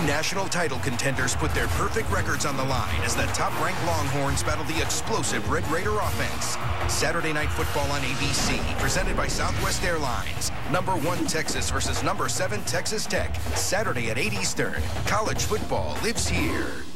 national title contenders put their perfect records on the line as the top-ranked Longhorns battle the explosive Red Raider offense. Saturday Night Football on ABC, presented by Southwest Airlines. Number 1 Texas versus number 7 Texas Tech. Saturday at 8 Eastern. College football lives here.